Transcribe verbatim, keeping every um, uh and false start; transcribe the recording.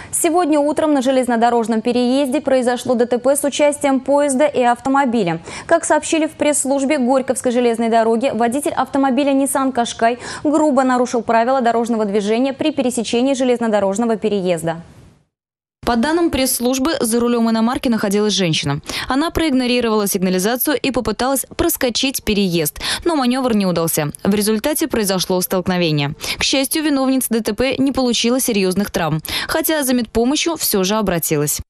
Сегодня утром на железнодорожном переезде произошло ДТП с участием поезда и автомобиля. Как сообщили в пресс-службе Горьковской железной дороги, водитель автомобиля Nissan Qashqai грубо нарушил правила дорожного движения при пересечении железнодорожного переезда. По данным пресс-службы, за рулем иномарки находилась женщина. Она проигнорировала сигнализацию и попыталась проскочить переезд, но маневр не удался. В результате произошло столкновение. К счастью, виновница ДТП не получила серьезных травм, хотя за медпомощью все же обратилась.